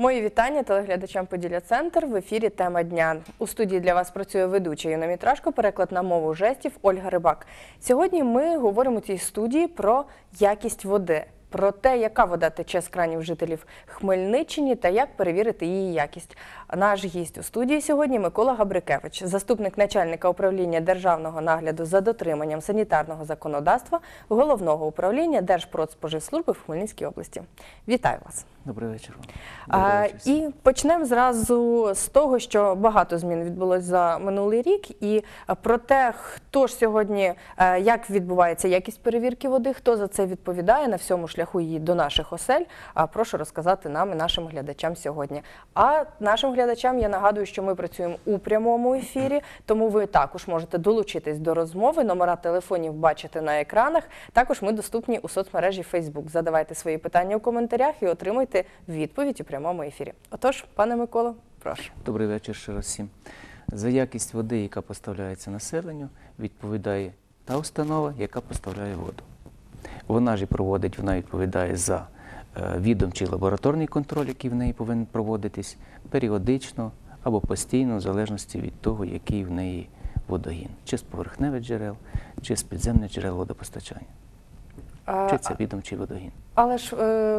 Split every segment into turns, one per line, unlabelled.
Мої вітання телеглядачам Поділля Центр. В ефірі «Тема дня». У студії для вас працює ведуча Юна Мітрашко, переклад на мову жестів Ольга Рибак. Сьогодні ми говоримо у цій студії про якість води. Про те, яка вода тече з кранів жителів Хмельниччини та як перевірити її якість. Наш гість у студії сьогодні Микола Габрикевич, заступник начальника управління державного нагляду за дотриманням санітарного законодавства Головного управління Держпродспоживслужби в Хмельницькій області. Вітаю вас.
Добрий вечір.
І почнемо зразу з того, що багато змін відбулося за минулий рік. І про те, хто ж сьогодні, як відбувається якість перевірки води, хто за це відповідає на всьому шляху її до наших осель, прошу розказати нам і нашим глядачам сьогодні. А нашим глядачам я нагадую, що ми працюємо у прямому ефірі, тому ви також можете долучитись до розмови, номера телефонів бачите на екранах. Також ми доступні у соцмережі Facebook. Задавайте свої питання у коментарях і отримуйте відповідь у прямому ефірі. Отож, пане Миколо, прошу.
Добрий вечір ще раз всім. За якість води, яка поставляється населенню, відповідає та установа, яка поставляє воду. Вона відповідає за відомчий лабораторний контроль, який в неї повинен проводитись періодично або постійно, в залежності від того, який в неї водогін. Чи з поверхневих джерел, чи з підземних джерел водопостачання. Чи це відомчий водогін.
Але ж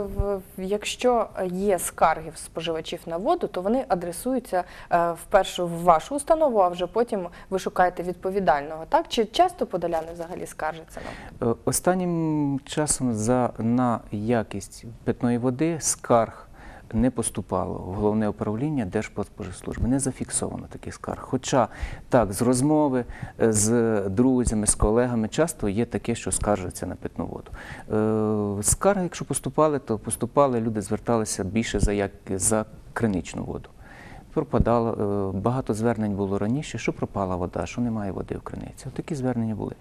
якщо є скарги в споживачів на воду, то вони адресуються вперше в вашу установу, а вже потім ви шукаєте відповідального. Так? Чи часто подоляни взагалі скаржаться нам?
Останнім часом на якість питної води скарг не поступало в Головне управління Держпродспоживслужби. Не зафіксовано таких скарг. Хоча так, з розмови з друзями, з колегами часто є таке, що скаржаться на питну воду. Скарги, якщо поступали, то поступали, люди зверталися більше за криничну воду. Пропадало, багато звернень було раніше, що пропала вода, що немає води в криниці. Такі звернення були.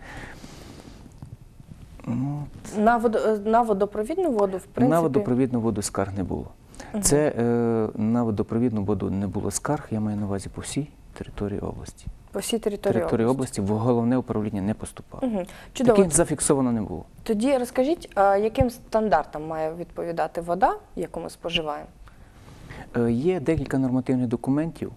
На водопровідну воду, в принципі?
На водопровідну воду скарг не було. Це на водопровідну воду не було скарг, я маю на увазі по всій території області.
По всій території
області в Головне управління не поступало.
Чудово.
Таких зафіксовано не було.
Тоді розкажіть, яким стандартам має відповідати вода, яку ми споживаємо?
Є декілька нормативних документів,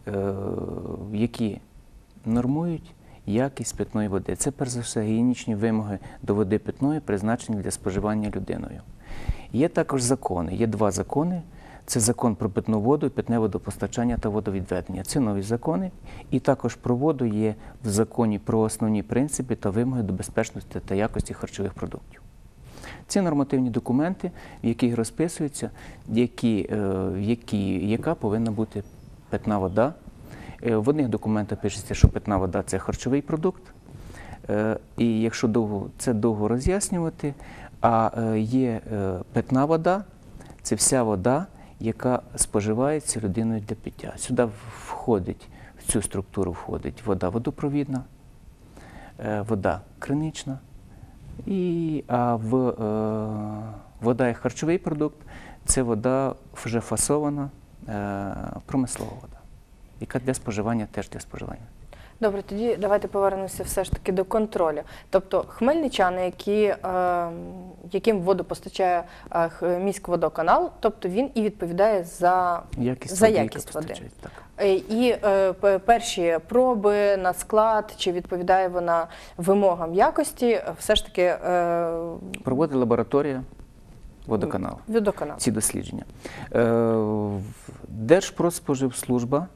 які нормують якість питної води. Це, перш за все, гігієнічні вимоги до води питної, призначені для споживання людиною. Є також закони. Є два закони. Це закон про питну воду, і питне водопостачання та водовідведення. Це нові закони. І також про воду є в законі про основні принципи та вимоги до безпечності та якості харчових продуктів. Ці нормативні документи, в яких розписується, яка повинна бути питна вода. В одних документах пишеться, що питна вода – це харчовий продукт. І якщо це довго роз'яснювати, а є питна вода – це вся вода, яка споживається людиною для пиття. Сюди входить, в цю структуру входить вода водопровідна, вода кринична, вода як харчовий продукт – це вода вже фасована, промислова вода, яка для споживання, теж для споживання.
Добре, тоді давайте повернемося все ж таки до контролю. Тобто хмельничани, яким воду постачає міськводоканал, тобто він і відповідає за якість води. І перші проби на склад, чи відповідає вона вимогам якості, все ж таки…
Проводить лабораторія водоканалу. Ці дослідження. Держпродспоживслужба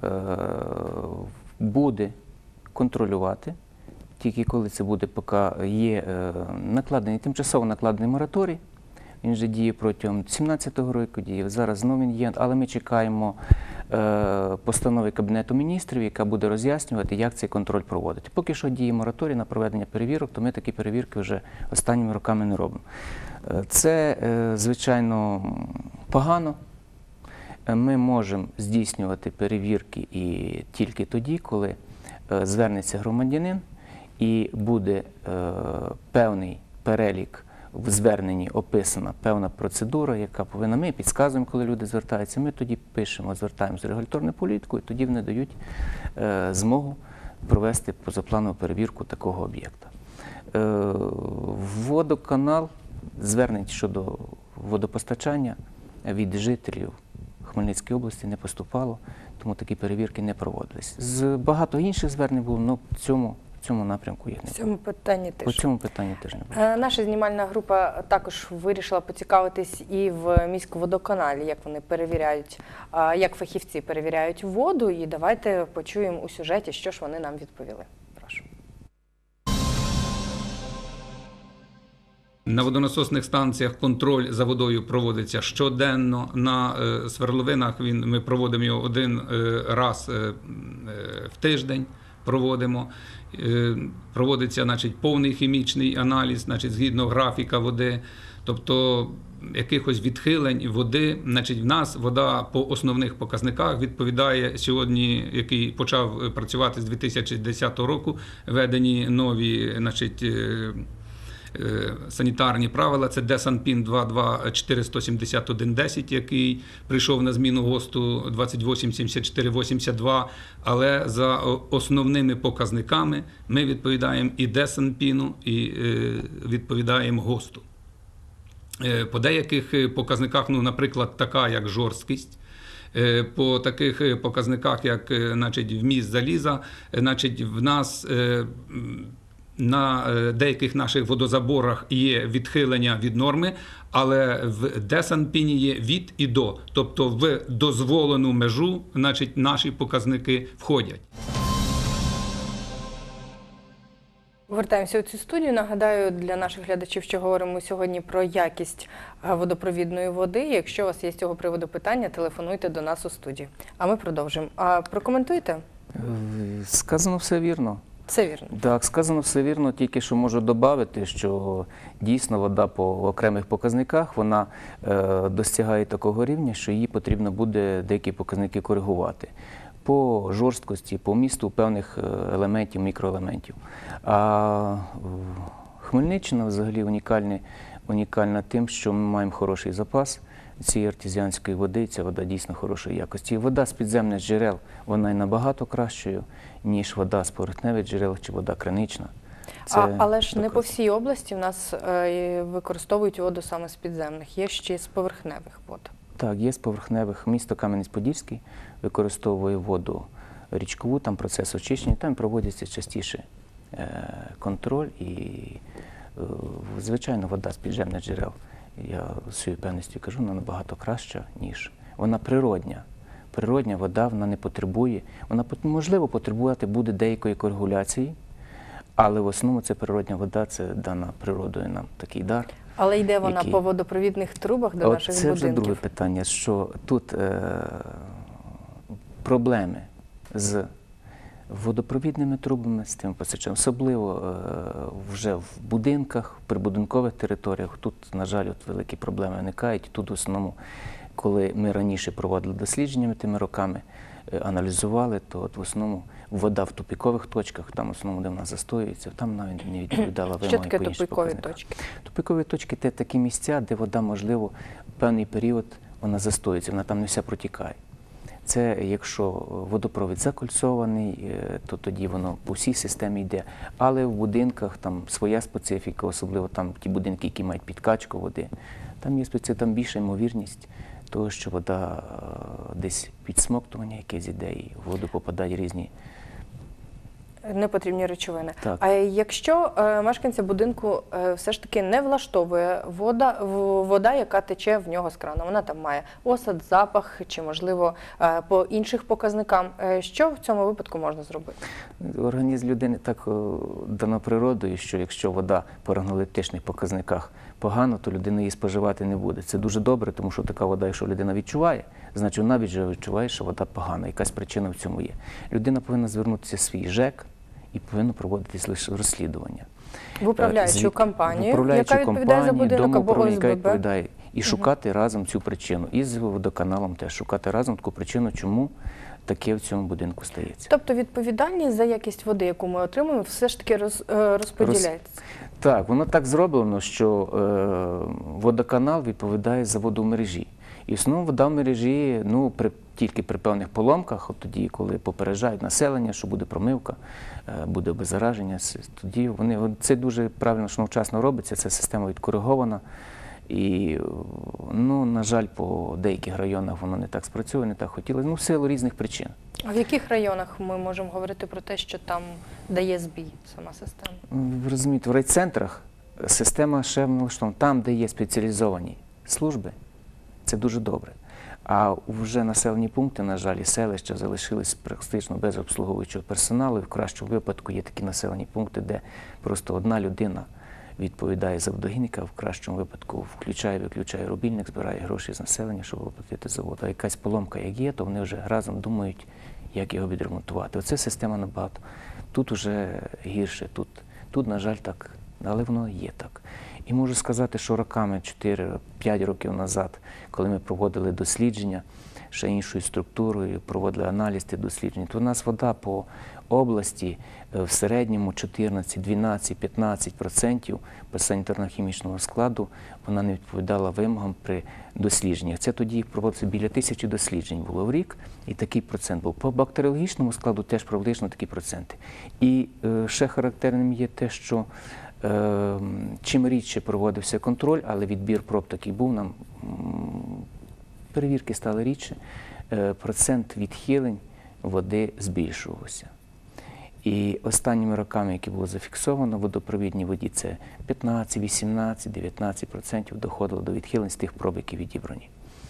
буде контролювати, тільки коли це буде, поки є тимчасово накладений мораторій. Він вже діє протягом 2017 року, зараз знову він є, але ми чекаємо постанови Кабінету міністрів, яка буде роз'яснювати, як цей контроль проводити. Поки що діє мораторій на проведення перевірок, то ми такі перевірки вже останніми роками не робимо. Це, звичайно, погано. Ми можемо здійснювати перевірки і тільки тоді, коли звернеться громадянин і буде певний перелік в зверненні, описана певна процедура, яка повинна. Ми підказуємо, коли люди звертаються, ми тоді пишемо, звертаємося в регуляторну політику, і тоді вони дають змогу провести позапланову перевірку такого об'єкта. Водоканал, звернень щодо водопостачання від жителів Хмельницькій області не поступало, тому такі перевірки не проводились. З багато інших звернень було, але в цьому напрямку їх не
В
було.
цьому питанні
По
теж.
цьому питанню теж не було.
Наша знімальна група також вирішила поцікавитись і в міськводоканалі, як вони перевіряють, як фахівці перевіряють воду. І давайте почуємо у сюжеті, що ж вони нам відповіли. Прошу.
На водонасосних станціях контроль за водою проводиться щоденно. На свердловинах ми проводимо його один раз в тиждень. Проводиться, значить, повний хімічний аналіз, значить, згідно графіка води. Тобто якихось відхилень води, значить, в нас вода по основних показниках відповідає сьогодні, який почав працювати з 2010 року, введені нові, значить, санітарні правила. Це ДЕСанПін 2247110, який прийшов на зміну ГОСТу 287482, але за основними показниками ми відповідаємо і ДЕСанПіну, і відповідаємо ГОСТу. По деяких показниках, ну, наприклад, така як жорсткість, по таких показниках, як, значить, вміст заліза, значить, в нас на деяких наших водозаборах є відхилення від норми, але в ДЕСанПіні є від і до. Тобто в дозволену межу, значить, наші показники входять.
Вертаємося у цю студію. Нагадаю для наших глядачів, що говоримо сьогодні про якість водопровідної води. Якщо у вас є з цього приводу питання, телефонуйте до нас у студію. А ми продовжимо. Прокоментуйте?
Сказано все вірно.
Все вірно.
Так, сказано все вірно, тільки що можу додати, що дійсно вода по окремих показниках, вона досягає такого рівня, що її потрібно буде деякі показники коригувати. По жорсткості, по вмісту певних елементів, мікроелементів. А Хмельниччина взагалі унікальна тим, що ми маємо хороший запас цієї артезіанської води, ця вода дійсно хорошої якості. І вода з підземних джерел, вона й набагато кращою, ніж вода з поверхневих джерел чи вода кринична.
Але ж не по всій області в нас використовують воду саме з підземних, є ще з поверхневих вод.
Так, є з поверхневих. Місто Кам'янець-Подільський використовує воду річкову, там процес очищення, там проводиться частіше контроль і, звичайно, вода з підземних джерел, я з цією певністю кажу, вона набагато краща, ніж вона природня. Природня вода, вона не потребує, вона, можливо, потребувати буде деякої корегуляції, але в основному це природня вода, це дана природою нам такий дар.
Але йде вона по водопровідних трубах до наших будинків?
Це вже друге питання, що тут проблеми з водопровідними трубами, з тим постачанням, особливо вже в будинках, прибудинкових територіях, тут, на жаль, великі проблеми виникають. Тут в основному, коли ми раніше проводили дослідження тими роками, аналізували, то от в основному вода в тупікових точках, там в основному, де вона застоюється, там навіть не відповідала вимоги.
Що таке тупікові точки?
Тупікові точки – це такі місця, де вода, можливо, в певний період вона застоюється, вона там не вся протікає. Це якщо водопровід закольцований, то тоді воно по всій системі йде. Але в будинках там своя специфіка, особливо там ті будинки, які мають підкачку води, там є там більша ймовірність того, що вода десь підсмоктування якесь іде, і в воду попадають різні
непотрібні речовини.
Так.
А якщо мешканця будинку все ж таки не влаштовує вода, яка тече в нього з крана, вона там має осад, запах чи, можливо, по інших показникам, що в цьому випадку можна зробити?
Організм людини так дано природою, що якщо вода по органолептичних показниках погано, то людина її споживати не буде. Це дуже добре, тому що така вода, якщо людина відчуває, значить вона відчуває, що вода погана, якась причина в цьому є. Людина повинна звернутися в свій ЖЕК і повинно проводитись лише розслідування.
В управляючу компанію, яка відповідає за будинок, або ОСББ.
Яка відповідає, і шукати разом цю причину. І з водоканалом теж шукати разом таку причину, чому таке в цьому будинку стається.
Тобто відповідальність за якість води, яку ми отримуємо, все ж таки розподіляється?
Так, воно так зроблено, що водоканал відповідає за воду в мережі. І в основному вода в мережі, ну, тільки при певних поломках, от тоді, коли попереджають населення, що буде промивка, буде обеззараження, тоді це дуже правильно, що вчасно робиться, ця система відкоригована. І, ну, на жаль, по деяких районах воно не так спрацьовує, не так хотілося, ну, в силу різних причин.
А в яких районах ми можемо говорити про те, що там дає збій сама система?
Ви розумієте, в райцентрах система ще налаштована. Там, де є спеціалізовані служби, це дуже добре. А вже населені пункти, на жаль, і селища залишились практично без обслуговуючого персоналу. І в кращому випадку є такі населені пункти, де просто одна людина відповідає за водогінника, в кращому випадку включає рубільник, збирає гроші з населення, щоб оплатити за воду. А якась поломка як є, то вони вже разом думають, як його відремонтувати. Оце система набагато. Тут вже гірше, тут, на жаль, так, але воно є так. І можу сказати, що роками, 4-5 років назад, коли ми проводили дослідження, ще іншою структурою, проводили аналіз тих досліджень, то у нас вода по області в середньому 14, 12, 15% по санітарно-хімічного складу вона не відповідала вимогам при дослідженнях. Це тоді проводилося біля 1000 досліджень було в рік, і такий процент був. По бактеріологічному складу теж приблизно такі проценти. І ще характерним є те, що чим рідше проводився контроль, але відбір проб такий був, нам перевірки стали рідше, процент відхилень води збільшувався. І останніми роками, які було зафіксовано, в водопровідній воді це 15, 18, 19% доходило до відхилень з тих проб, які відібрані.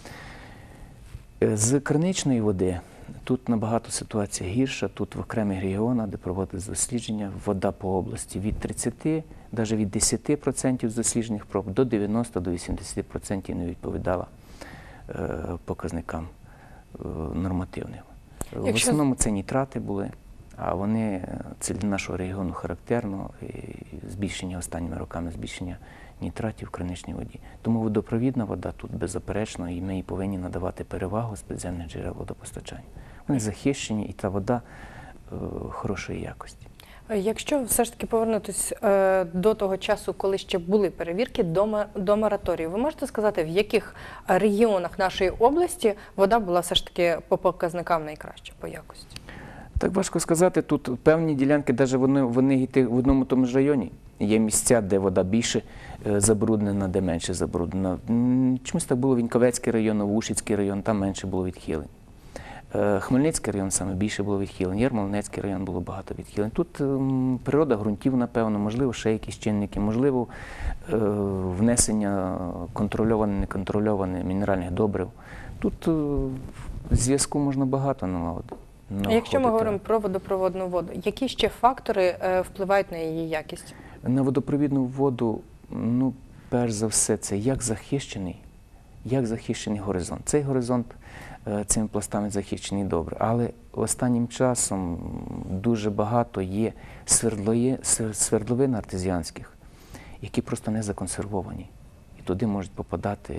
З криничної води тут набагато ситуація гірша. Тут в окремих регіонах, де проводились дослідження, вода по області від 30, навіть від 10% з досліджених проб до 90, до 80% не відповідала показникам нормативним. В основному це нітрати були, а вони, це для нашого регіону характерно, і збільшення останніми роками, збільшення нітратів в криничній воді. Тому водопровідна вода тут беззаперечно, і ми їй повинні надавати перевагу з підземних джерел водопостачання. Вони захищені, і та вода хорошої якості.
Якщо все ж таки повернутися до того часу, коли ще були перевірки до мораторію, ви можете сказати, в яких регіонах нашої області вода була все ж таки по показникам найкраща по якості?
Так важко сказати, тут певні ділянки, навіть вони в одному тому ж районі. Є місця, де вода більше забруднена, де менше забруднена. Чомусь так було Віньковецький район, Новоушицький район, там менше було відхилень. Хмельницький район саме більше було відхилень, Ярмолинецький район було багато відхилень. Тут природа ґрунтів, напевно, можливо, ще якісь чинники, можливо, внесення контрольоване, неконтрольоване мінеральних добрив. Тут зв'язку можна багато налагодити.
А якщо ми говоримо про водопровідну воду, які ще фактори впливають на її якість?
На водопровідну воду, ну, перш за все, це як захищений горизонт. Цей горизонт цими пластами захищений добре, але останнім часом дуже багато є свердловин артезіанських, які просто не законсервовані. І туди можуть попадати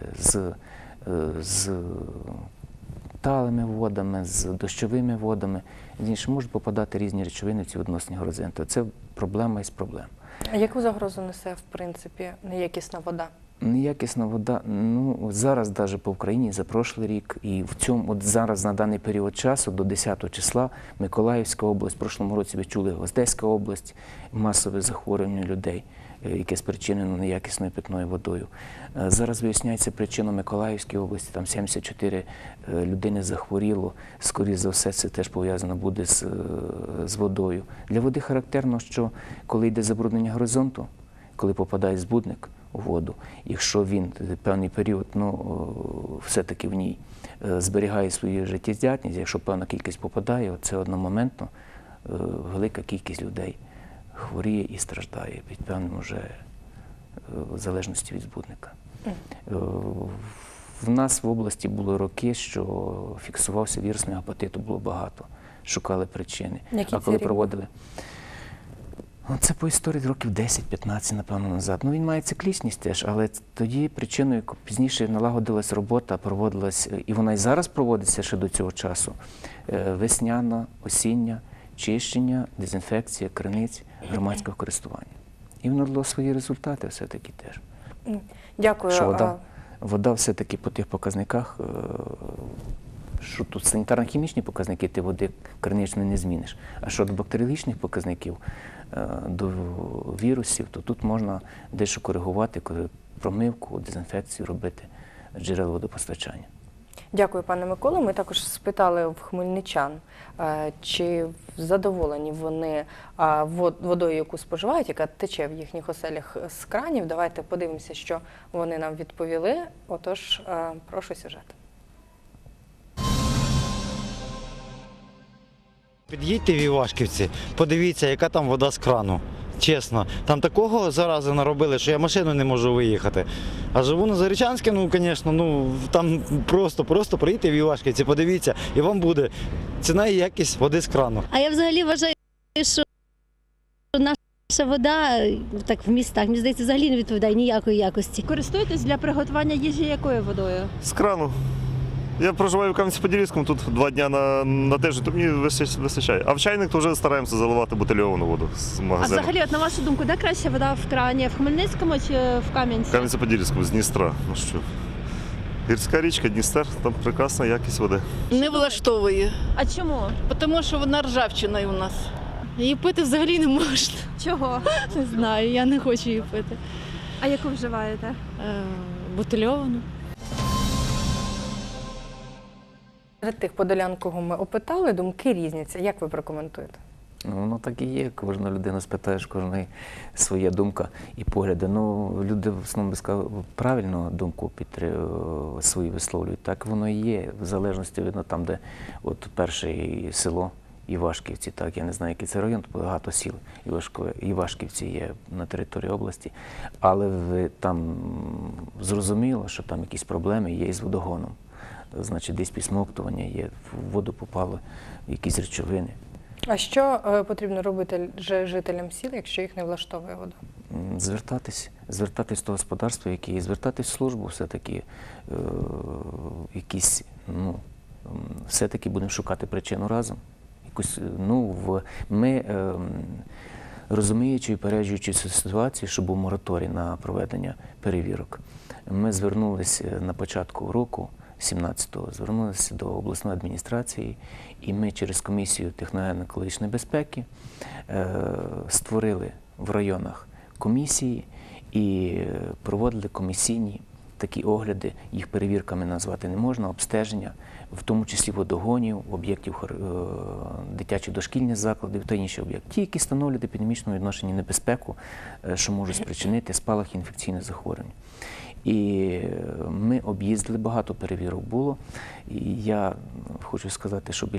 з талими водами, з дощовими водами, можуть попадати різні речовини в ці водоносні горизонти. Це проблема із проблем.
А яку загрозу несе, в принципі, неякісна вода?
Неякісна вода, ну, зараз навіть по Україні за прошлий рік і в цьому, от зараз на даний період часу, до 10 числа, Миколаївська область, в прошлому році ви чули Одеська область, масове захворювання людей, яке спричинено неякісною питною водою. Зараз виясняється причина Миколаївській області, там 74 людини захворіло, скоріше за все це теж пов'язано буде з водою. Для води характерно, що коли йде забруднення горизонту, коли попадає збудник у воду, якщо він певний період, все-таки в ній зберігає свою життєздатність, якщо певна кількість попадає, це одномоментно велика кількість людей хворіє і страждає від певним вже в залежності від збудника. В нас в області були роки, що фіксувався вірусний гепатиту, було багато, шукали причини.
Які
а коли
це
проводили... Це по історії років 10-15, напевно, назад. Ну, він має циклічність теж, але тоді причиною пізніше налагодилась робота, проводилась, і вона і зараз проводиться ще до цього часу, весняна, осіння, чищення, дезінфекція криниць громадського користування. І воно дало свої результати все-таки теж.
Дякую.
Що вода все-таки по тих показниках, що тут санітарно-хімічні показники, ти води криничної не зміниш. А щодо бактеріологічних показників, до вірусів, то тут можна дещо коригувати, промивку, дезінфекцію робити джерел водопостачання.
Дякую, пане Миколо. Ми також спитали в хмельничан, чи задоволені вони водою, яку споживають, яка тече в їхніх оселях з кранів. Давайте подивимося, що вони нам відповіли. Отож, прошу сюжет.
Під'їдьте в Івашківці, подивіться, яка там вода з крану. Чесно, там такого зарази наробили, що я машину не можу виїхати. А живу на Зарічанське, ну, звісно, там просто приїдьте в Івашківці, подивіться, і вам буде ціна і якість води з крану.
А я взагалі вважаю, що наша вода так в містах, мені здається, взагалі не відповідає ніякої якості.
Користуєтесь для приготування їжі якою водою?
З крану. Я проживаю в Кам'янці-Подільському, тут 2 дні на тиждень, то мені вистачає. А в чайник то вже стараємося заливати бутильовану воду з
А
магазину.
взагалі, от на вашу думку, де краща вода в крані? В Хмельницькому чи в Кам'янці?
В Кам'янці-Подільському, з Дністра. Ну що? Гірська річка, Дністер, там прекрасна якість води.
Не влаштовує,
А чому?
тому що вона ржавчина у нас. Її пити взагалі не можна.
Чого?
Не знаю, я не хочу її пити.
А яку вживаєте?
Бутильовану.
Серед тих подолян, кого ми опитали, думки різняться. Як ви прокоментуєте?
Ну, воно так і є. Кожну людину спитаєш, кожної своя думка і погляди. Ну, люди в основному би сказали, правильно думку свою висловлюють. Так воно і є. В залежності, видно, там, де от перше село Івашківці, так, я не знаю, який це район, тут багато сіл Івашківці є на території області, але там зрозуміло, що там якісь проблеми є із водогоном. Значить, десь підсмоктування є, в воду попали якісь речовини.
А що потрібно робити жителям сіл, якщо їх не влаштовує вода? Звертатись до господарства, які звертатись в службу, все-таки якісь, все-таки будемо шукати причину разом. Ми, розуміючи і переджуючи цю ситуацію, що був мораторій на проведення перевірок, ми звернулися на початку року, 17-го, звернулися до обласної адміністрації, і ми через комісію техногенно-екологічної безпеки створили в районах комісії і проводили комісійні такі огляди, їх перевірками назвати не можна, обстеження, в тому числі водогонів, об'єктів дитячих дошкільних закладів та інші об'єкти. Ті, які становлять епідемічну відношенні небезпеку, що може спричинити спалах інфекційних захворювань. І ми об'їздили, багато перевірок було. І я хочу сказати, що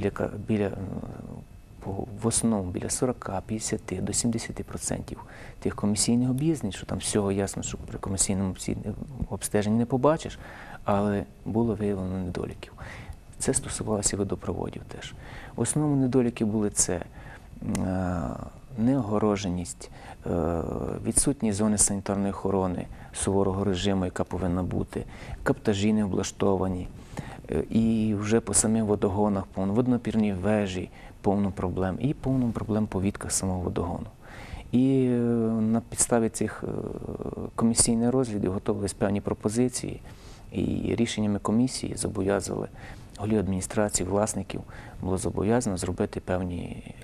в основному біля 40, 50 до 70% тих комісійних об'їздень, що там всього ясно, що при комісійному обстеженні не побачиш, але було виявлено недоліків. Це стосувалося водопроводів теж. В основному недоліки були це неогороженість, відсутність зони санітарної охорони, суворого режиму, яка повинна бути, каптажі не облаштовані, і вже по самих водогонах, водонапірні вежі, повно проблем, і повно проблем по відках самого водогону. І на підставі цих комісійних розглядів готувалися певні пропозиції, і рішеннями комісії зобов'язали голів адміністрації, власників, було зобов'язано зробити певні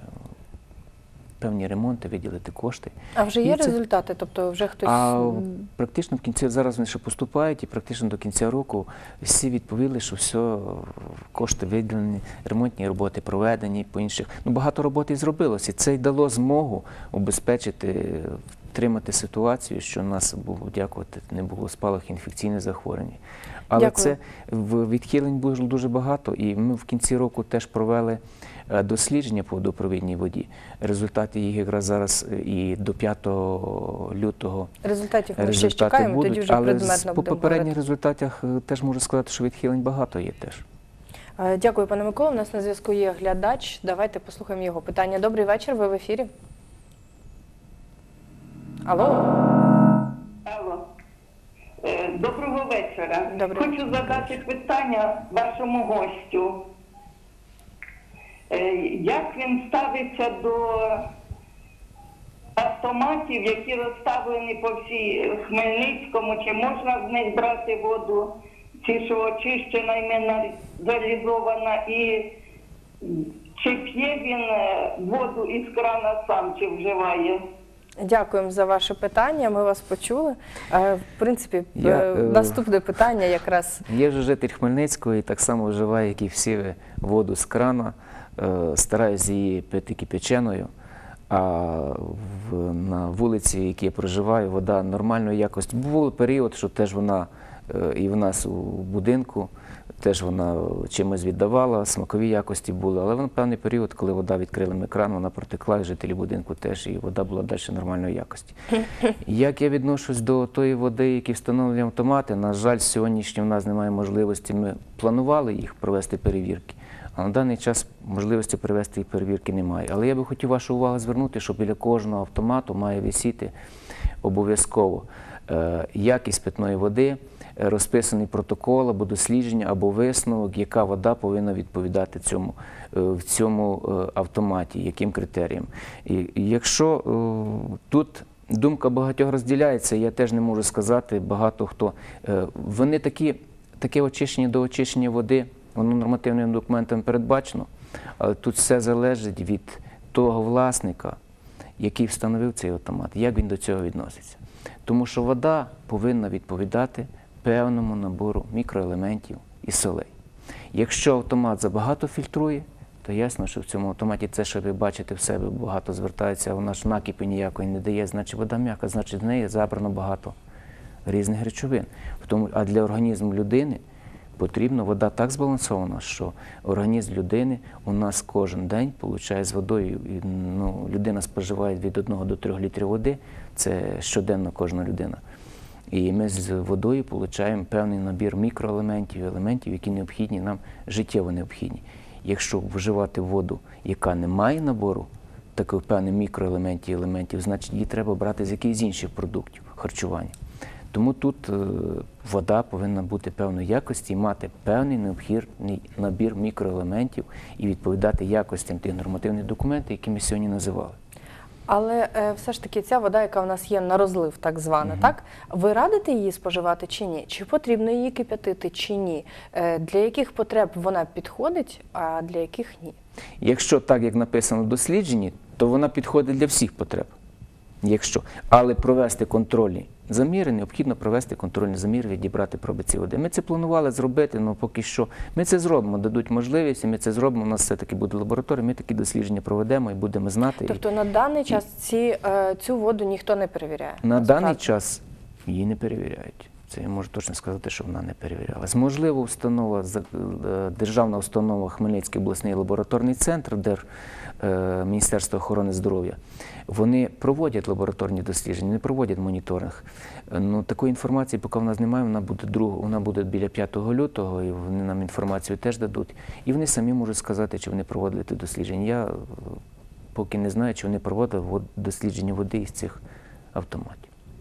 ремонти, виділити кошти. А вже є результати? Тобто вже хтось...
Практично в кінці, зараз вони ще поступають, і практично до кінця року всі відповіли, що все, кошти виділені, ремонтні роботи проведені, по інших. Багато роботи і зробилося. Це й дало змогу убезпечити, втримати ситуацію, що у нас, дякувати, не було спалах інфекційних захворювань. Але це відхилень було дуже багато, і ми в кінці року теж провели дослідження по водопровідній воді. Результати їх якраз зараз і до 5 лютого
результатів ми ще чекаємо,
будуть,
тоді вже предметно
але
будемо
по попередніх
говорити.
результатах теж можу сказати, що відхилень багато є теж.
Дякую, пане Миколо. У нас на зв'язку є глядач. Давайте послухаємо його питання. Добрий вечір, ви в ефірі. Алло.
Алло. Доброго вечора.
Добрий
Хочу задати питання вашому гостю. Як він ставиться до автоматів, які розставлені по всій Хмельницькому? Чи можна з них брати воду, чи що очищена і мінералізована? І чи п'є він воду із крана сам, чи вживає?
Дякуємо за ваше питання, ми вас почули. В принципі,
Я,
наступне питання якраз.
Я вже житель Хмельницького і так само вживаю, як і всі ви, воду з крана. Стараюся її пити кипяченою. А на вулиці, в якій я проживаю, вода нормальної якості. Був період, що теж вона і в нас у будинку, теж вона чимось віддавала, смакові якості були. Але в певний період, коли вода відкрили кран, вона протекла, і жителі будинку теж, і вода була далі нормальної якості. Як я відношусь до тої води, які встановлені автомати, на жаль, сьогоднішньо в нас немає можливості, ми планували їх провести перевірки, а на даний час можливості провести їх перевірки немає. Але я би хотів вашу увагу звернути, що біля кожного автомату має висіти обов'язково якість питної води, розписаний протокол або дослідження, або висновок, яка вода повинна відповідати в цьому автоматі, яким критеріям. І якщо тут думка багатьох розділяється, я теж не можу сказати, багато хто. Вони таке очищення до очищення води, воно нормативними документами передбачено, але тут все залежить від того власника, який встановив цей автомат, як він до цього відноситься. Тому що вода повинна відповідати певному набору мікроелементів і солей. Якщо автомат забагато фільтрує, то ясно, що в цьому автоматі це, що ви бачите в себе, багато звертається, а вона ж накипи ніякої не дає, значить вода м'яка, значить в неї забрано багато різних речовин. А для організму людини потрібна вода так збалансована, що організм людини у нас кожен день получає з водою, людина споживає від 1 до 3 літрів води, це щоденно кожна людина. І ми з водою отримуємо певний набір мікроелементів, елементів, які необхідні нам, життєво необхідні. Якщо вживати воду, яка не має набору таких певних мікроелементів і елементів, значить її треба брати з якихось інших продуктів харчування. Тому тут вода повинна бути певної якості і мати певний необхідний набір мікроелементів і відповідати якостям тих нормативних документів, які ми сьогодні називали.
Але все ж таки ця вода, яка в нас є на розлив, так звана, так? Ви радите її споживати чи ні? Чи потрібно її кип'ятити чи ні? Для яких потреб вона підходить, а для яких ні?
Якщо так, як написано в дослідженні, то вона підходить для всіх потреб. Але провести контрольні заміри, необхідно провести контрольні заміри, відібрати проби цієї води. Ми це планували зробити, але поки що ми це зробимо, дадуть можливість, і ми це зробимо, у нас все-таки буде лабораторія, ми такі дослідження проведемо і будемо знати.
Тобто на даний час цю воду ніхто не перевіряє?
На даний час її не перевіряють. Це я можу точно сказати, що вона не перевірялась. Можливо, державна установа Хмельницький обласний лабораторний центр, Міністерство охорони здоров'я, вони проводять лабораторні дослідження, не проводять моніторинг. Такої інформації, поки в нас немає, вона буде біля 5 лютого, і вони нам інформацію теж дадуть. І вони самі можуть сказати, чи вони проводили ті дослідження. Я поки не знаю, чи вони проводили дослідження води із цих автоматів.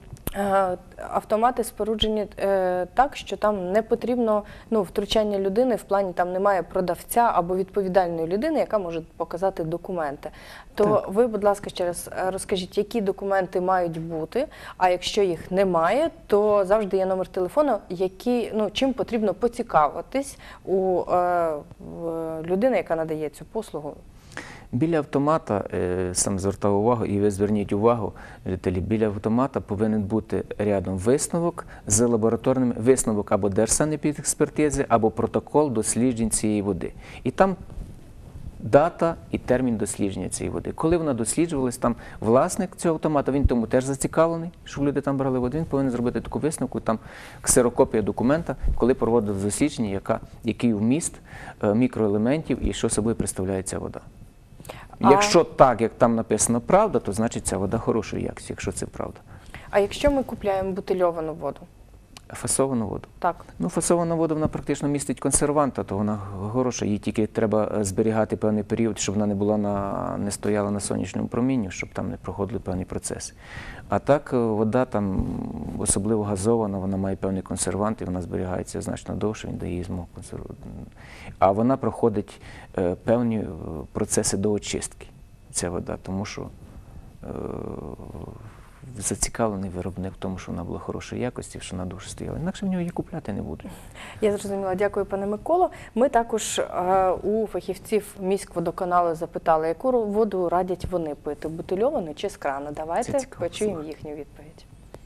Автомати споруджені так, що там не потрібно втручання людини, в плані там немає продавця або відповідальної людини, яка може показати документи. То ви, будь ласка, ще раз розкажіть, які документи мають бути, а якщо їх немає, то завжди є номер телефону, чим потрібно поцікавитись у людини, яка надає цю послугу.
Біля автомата, сам звертав увагу, і ви зверніть увагу, жителі, біля автомата повинен бути рядом висновок з лабораторним, висновок або держсанепідекспертизи, або протокол досліджень цієї води. І там дата і термін дослідження цієї води. Коли вона досліджувалась, там власник цього автомата, він тому теж зацікавлений, щоб люди там брали воду, він повинен зробити таку висновку, там ксерокопія документа, коли проводив дослідження, який вміст мікроелементів і що собою представляє ця вода. Якщо так, як там написано правда, то значить ця вода хорошої якості, якщо це правда.
А якщо ми купляємо бутильовану воду?
Фасовану воду?
Так.
Фасована вода, вона практично містить консерванта, то вона хороша, її тільки треба зберігати певний період, щоб вона не стояла на сонячному промінні, щоб там не проходили певні процеси. А так, вода там, особливо газована, вона має певний консервант, і вона зберігається значно довше, він дає їй змогу консервувати. А вона проходить певні процеси до очистки, ця вода, тому що зацікавлений виробник в тому, що вона була хорошої якості, що вона довше стояла. Інакше в нього її купляти не будуть.
Я зрозуміла. Дякую, пане Миколо. Ми також у фахівців міськводоканалу запитали, яку воду радять вони пити, бутильовану чи з крану. Давайте
цікаво
почуємо
слухати.
їхню відповідь.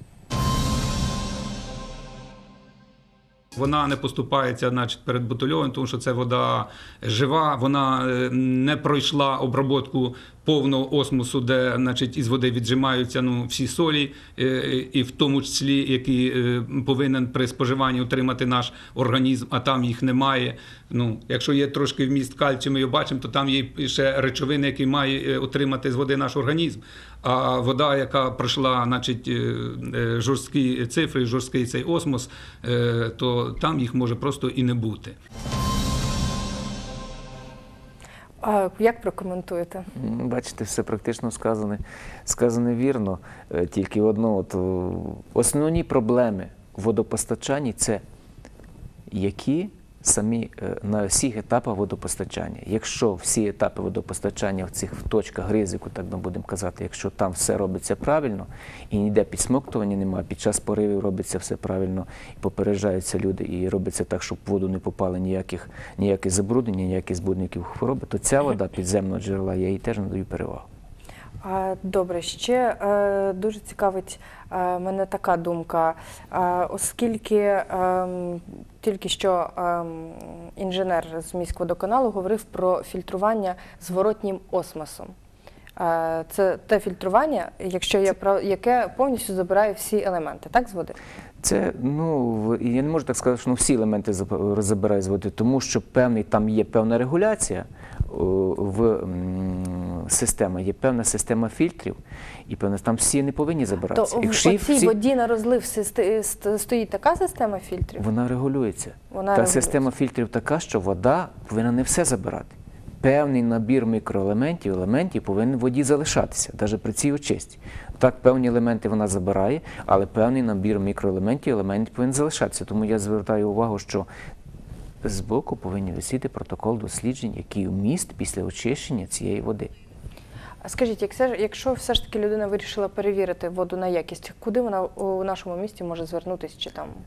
Вона не поступається, значить, перед бутильованою, тому що це вода жива, вона не пройшла обробку повного осмосу, де, значить, із води віджимаються всі солі, і в тому числі, які повинен при споживанні утримати наш організм, а там їх немає. Якщо є трошки вміст кальцію, ми його бачимо, то там є ще речовини, які має утримати з води наш організм. А вода, яка пройшла, значить, жорсткі цифри, жорсткий цей осмос, то там їх може просто і не бути.
Як прокоментуєте?
Бачите, все практично сказане вірно. Тільки одно, основні проблеми в водопостачанні – це які самі на всіх етапах водопостачання. Якщо всі етапи водопостачання в цих точках ризику, так ми будемо казати, якщо там все робиться правильно і ніде підсмоктування немає, під час поривів робиться все правильно, і попереджаються люди, і робиться так, щоб в воду не попали ніякі забруднення, ніякі збудників хвороби, то ця вода підземного джерела, я їй теж надаю перевагу.
Добре, ще дуже цікавить мене така думка, оскільки тільки що інженер з міськводоканалу говорив про фільтрування зворотнім осмосом. Це те фільтрування, яке повністю забирає всі елементи, так, з води?
Це, я не можу так сказати, що всі елементи забирають з води, тому що там є певна регуляція в системі, є певна система фільтрів, і там всі не повинні забиратися.
То в цій воді на розлив стоїть така система фільтрів?
Вона регулюється. Система фільтрів така, що вода повинна не все забирати. Певний набір елементів повинен в воді залишатися, навіть при цій очисті. Так, певні елементи вона забирає, але певний набір елементів повинен залишатися. Тому я звертаю увагу, що збоку повинні висіти протокол досліджень, який вміст після очищення цієї води.
Скажіть, якщо все ж таки людина вирішила перевірити воду на якість, куди вона у нашому місті може звернутися, чи там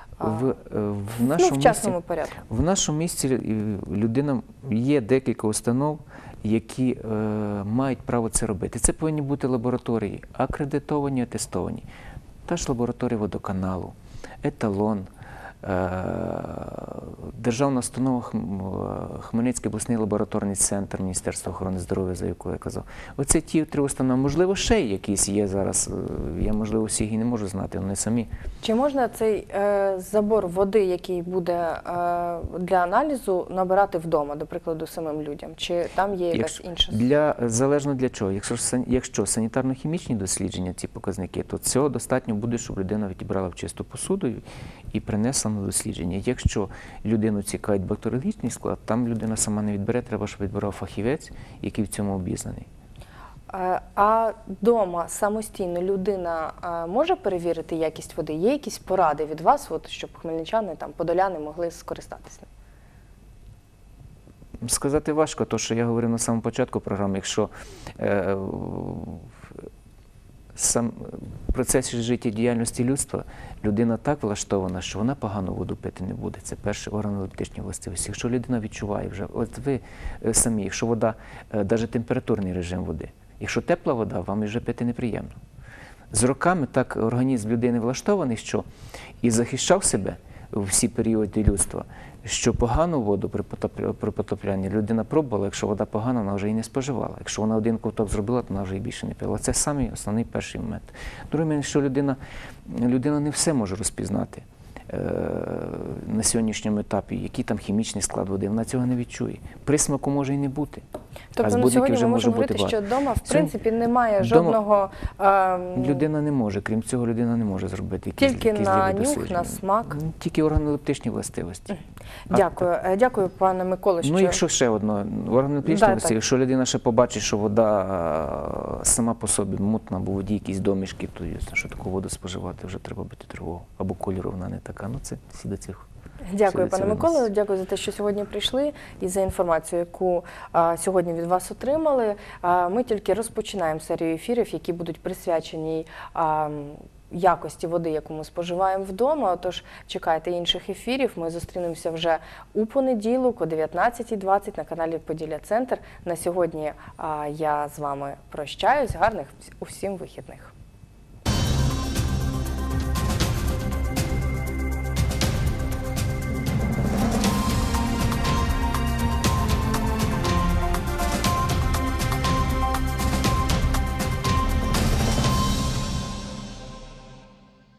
в частному порядку?
В нашому місті є декілька установ, які мають право це робити. Це повинні бути лабораторії, акредитовані, атестовані. Та ж лабораторія водоканалу, еталон, державна установа Хмельницький обласний лабораторний центр Міністерства охорони здоров'я, за яку я казав. Оце ті 3 установи. Можливо, ще якісь є зараз. Я, можливо, всіх і не можу знати, вони самі.
Чи можна цей забор води, який буде для аналізу, набирати вдома, до прикладу, самим людям? Чи там є якась інша?
Залежно для чого. Якщо санітарно-хімічні дослідження, ці показники, то цього достатньо буде, щоб людина відібрала в чисту посуду і принесла на дослідження. Якщо людину цікавить бактеріологічний склад, там людина сама не відбере, треба, щоб відбирав фахівець, який в цьому обізнаний.
А вдома самостійно людина може перевірити якість води? Є якісь поради від вас, щоб хмельничани, подоляни могли скористатися?
Сказати важко, тому що я говорив на самому початку програми, якщо в процесі життєдіяльності людства людина так влаштована, що вона погану воду пити не буде. Це перше органолептичні властивості. Якщо людина відчуває вже, от ви самі, якщо вода, навіть температурний режим води, якщо тепла вода, вам вже пити неприємно. З роками так організм людини влаштований, що і захищав себе в всі періоди людства, що погану воду при потоплянні людина пробувала, якщо вода погана, вона вже її не споживала. Якщо вона один ковток зробила, то вона вже її більше не пила. Це самий основний перший момент. Другий момент, що людина не все може розпізнати на сьогоднішньому етапі, який там хімічний склад води, вона цього не відчує. Присмаку може і не бути.
Тобто на сьогодні ми можемо говорити, що вдома, в принципі, немає жодного...
Людина не може, крім цього, людина не може зробити
тільки на нюх, на смак?
Тільки органолептичні властивості.
Дякую, пане Миколо.
Якщо ще одно, органолептичні властивості, якщо людина ще побачить, що вода сама по собі мутна, або в воді якісь домішки, то що таку воду споживати, вже треба бути тривогу. Або кольору вона не така. Це всі до цих
Дякую,
Все
пане
це
Миколо.
відноситься.
Дякую за те, що сьогодні прийшли і за інформацію, яку сьогодні від вас отримали. Ми тільки розпочинаємо серію ефірів, які будуть присвячені якості води, яку ми споживаємо вдома. Отож, чекайте інших ефірів. Ми зустрінемося вже у понеділок о 19:20 на каналі Поділля Центр. На сьогодні я з вами прощаюсь. Гарних усім вихідних.